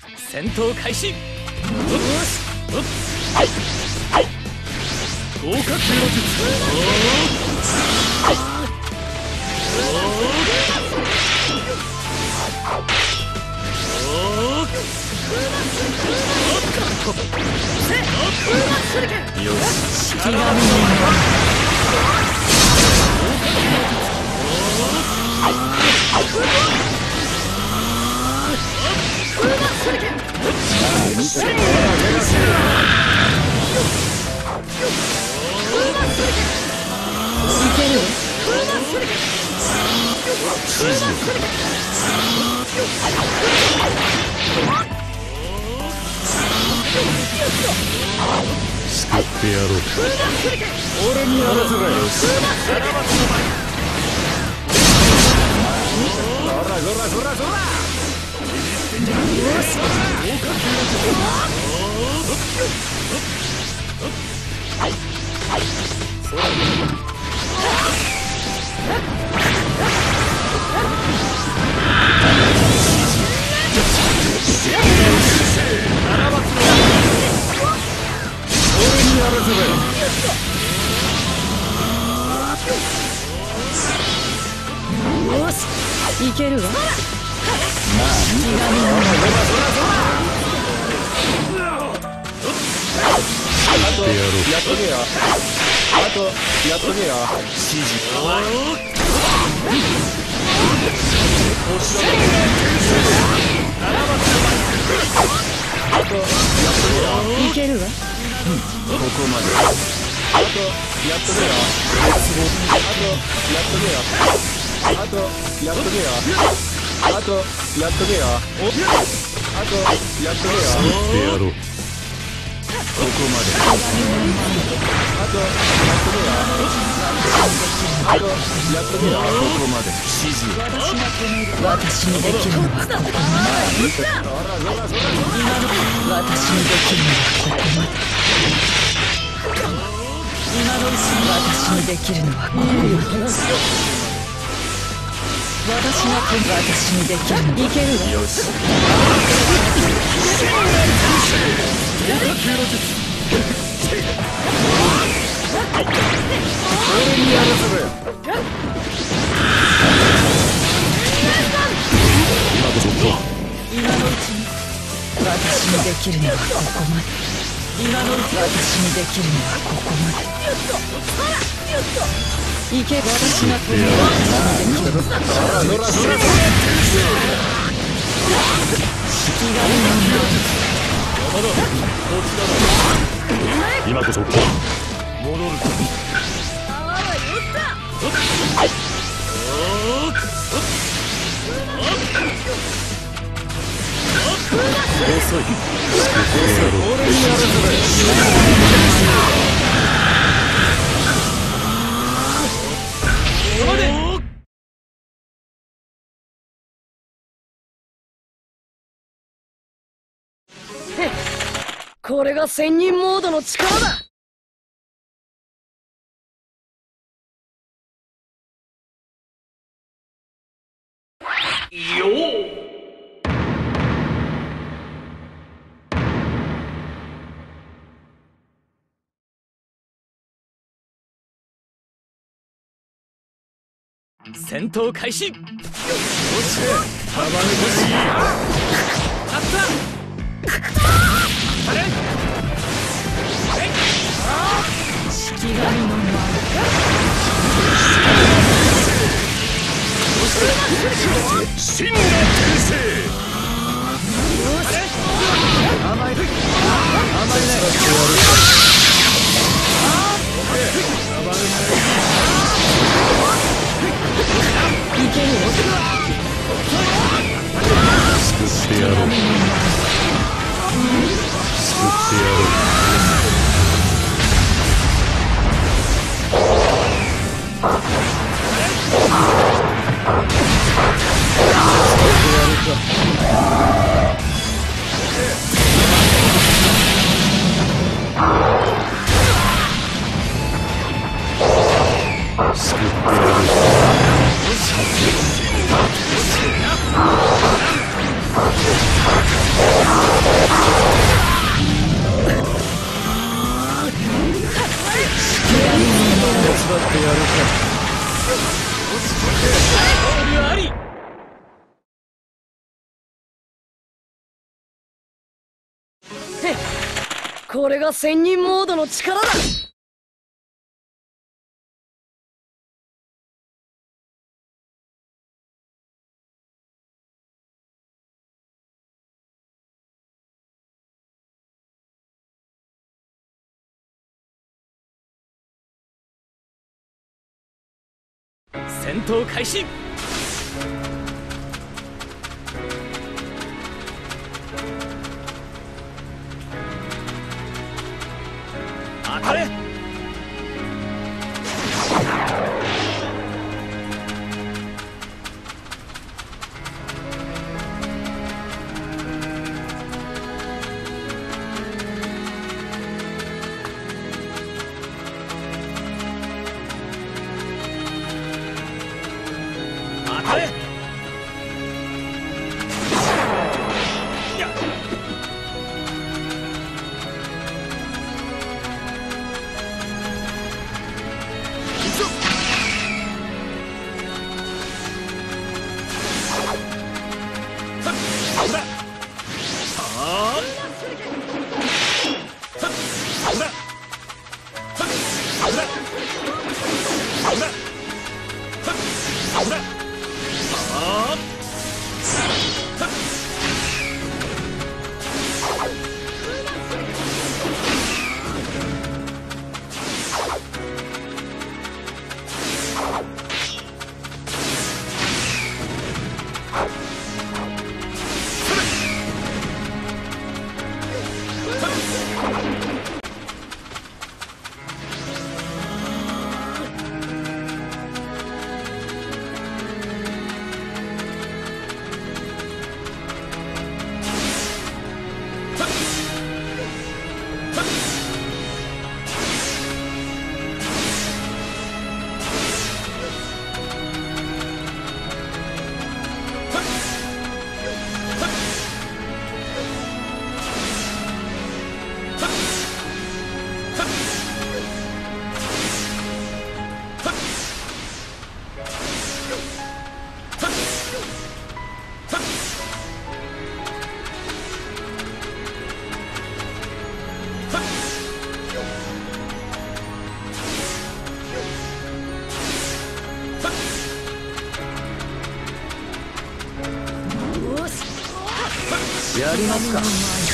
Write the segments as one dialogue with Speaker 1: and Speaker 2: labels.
Speaker 1: 戦闘開始。合格の術。よし、気が見え
Speaker 2: 救ってやろう。
Speaker 1: 俺にやらせろよ。よし、いけるわ。
Speaker 2: やっとけよ。あとやっとけよ。指示。
Speaker 1: いけるわ。
Speaker 2: ここまで。あとやっとけよ。あとやっとけよ。あとやっとけよ。あとやっとけよ。あとやっとけよ。ってやろう。ここまで。あとやっとけよ。あとやっとけよ。ここまで。指示。
Speaker 1: 私にできるのはここまで。私にできるのはここまで。私にできるのはここまで。私にできるのはいけるわ。
Speaker 2: よし。俺にやらせろよ。今こそ
Speaker 1: 今のうちに私にできるのはここまで。今のうち私にできるのはここまで。いけば私が止める。私にできるのは
Speaker 2: 今こそ戻る。遅い。俺にやらせろよ。
Speaker 1: これが仙人モードの力だ。よっ。戦闘開始。よし、
Speaker 2: 幅抜かしい。
Speaker 1: あった。あれ。式神の前。
Speaker 2: 真の天聖。
Speaker 1: 甘い。甘いね。いけるよ。
Speaker 2: 救ってやろう。救ってやろう。
Speaker 1: これが仙人モードの力だ。
Speaker 2: 戦闘開始。当たれ。当たれ。やっ。やりますか。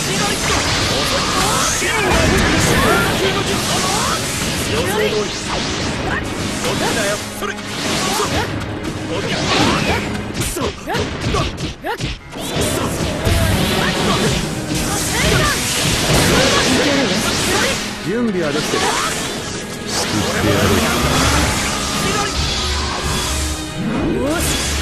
Speaker 2: 準備はできてる。救ってやる。よし。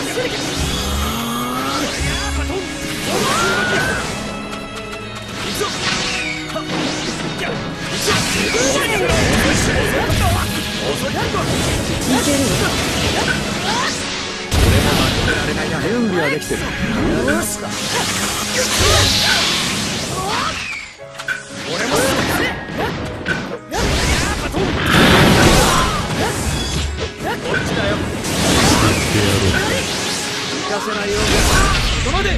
Speaker 2: 準備はできてる。よしか。俺もこっちだよ。行かせないよ。そこまで。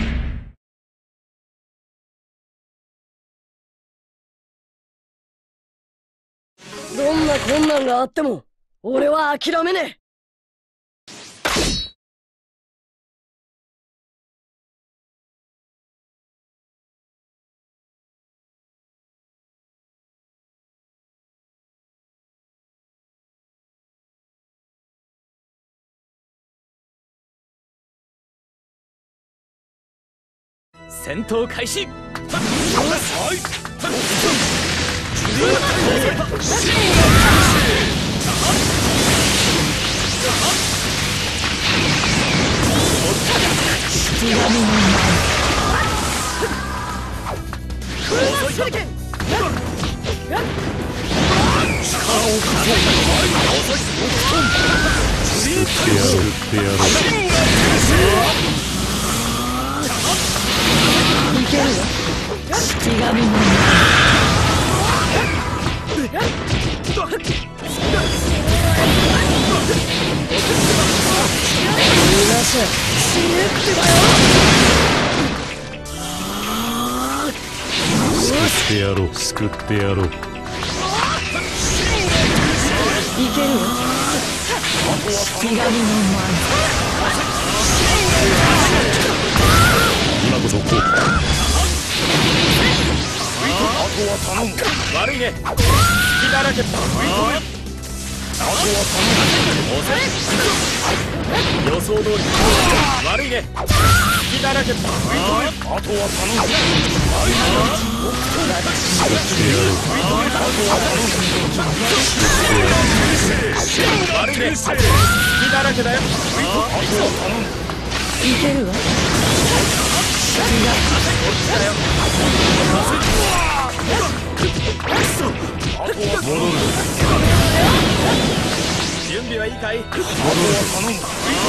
Speaker 1: どんな困難があっても俺は諦めねえ。
Speaker 2: 戦闘開始。 ってやろう、救ってやろう。
Speaker 1: いけるよ。ひがみの
Speaker 2: 今こそこう。
Speaker 3: 悪いね。血だらけ。予想通り。悪いね。血だらけ。あとは頼む。悪いね。血だらけだよ。
Speaker 1: いけるわ。
Speaker 3: 準備はいいかい？あとは頼む。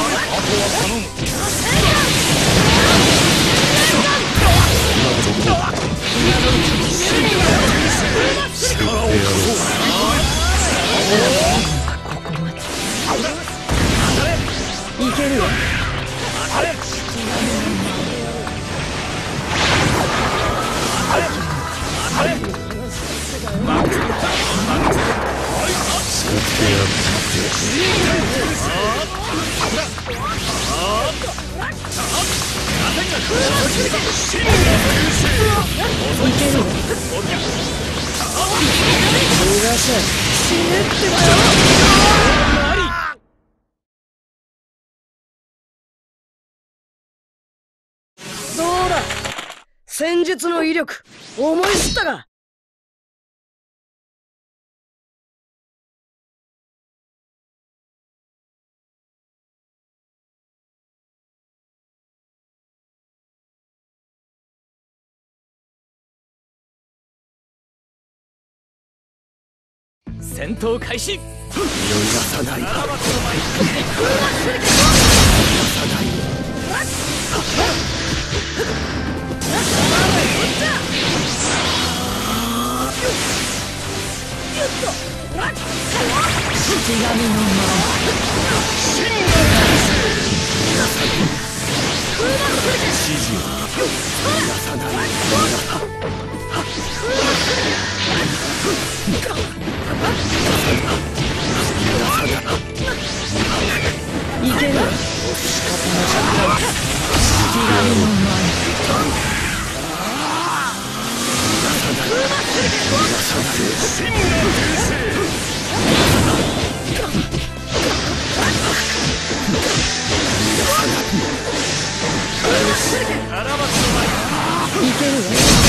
Speaker 1: ここまで。いけるわ。どうだ、戦術の威力思い知ったか。
Speaker 3: 戦闘開始。
Speaker 2: 逃がさない。逃がさない。
Speaker 1: いける。いけるわ。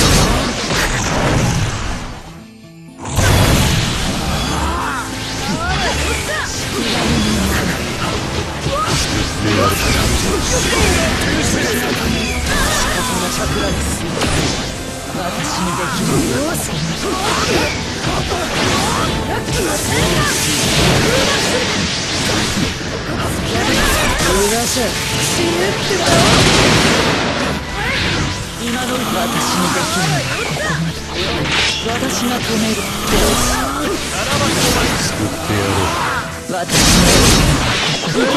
Speaker 1: 今の私にできるのはここまで。私が止める。
Speaker 2: 救ってやろう。
Speaker 1: 私のいける。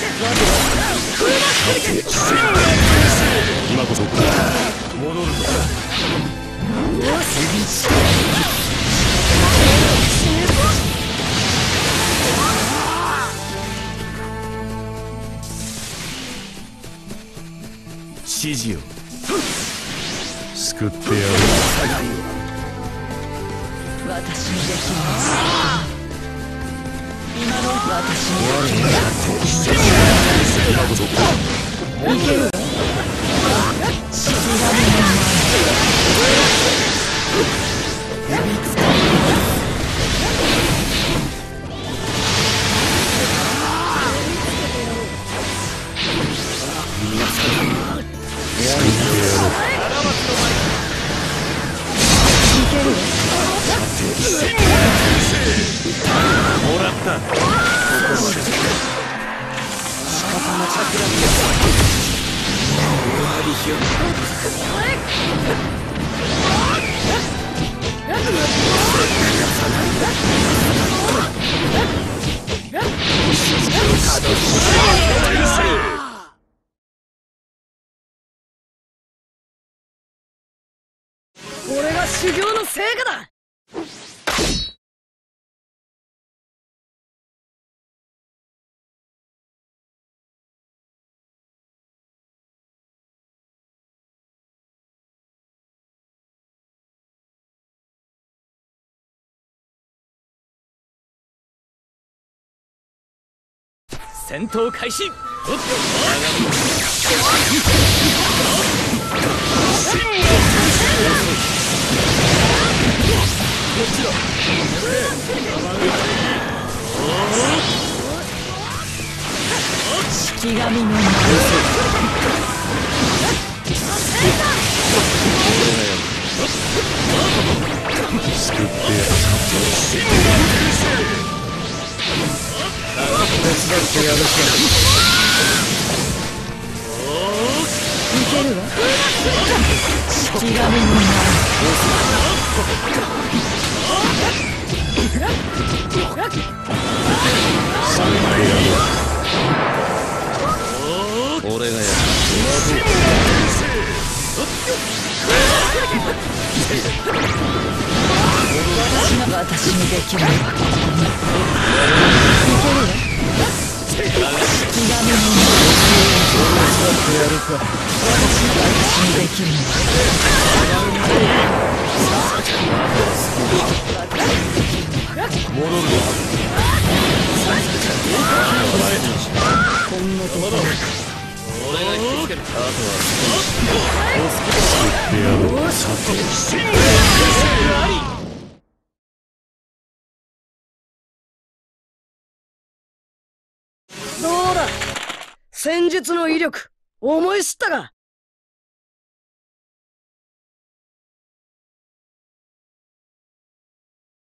Speaker 2: 今こそ戻るぞ。指示を救ってやろう。
Speaker 1: 私にできるのは今の私に
Speaker 2: 今こそ
Speaker 1: いける。
Speaker 3: もらった。
Speaker 1: これが修行の成果だ。
Speaker 3: 戦闘開始。
Speaker 1: 式神の
Speaker 2: 手伝ってやるか。
Speaker 1: いけるわ。式神の
Speaker 2: 俺がやる。
Speaker 1: 私にできるのはここまで。いけるわ。式神の
Speaker 2: 手伝ってやるか。
Speaker 1: 私にできるの
Speaker 2: 戻るわ。
Speaker 1: こんなところ
Speaker 3: 俺が引きつける。
Speaker 2: あとは救ってやろう。さて。
Speaker 1: どうだ、戦術の威力思い知ったか。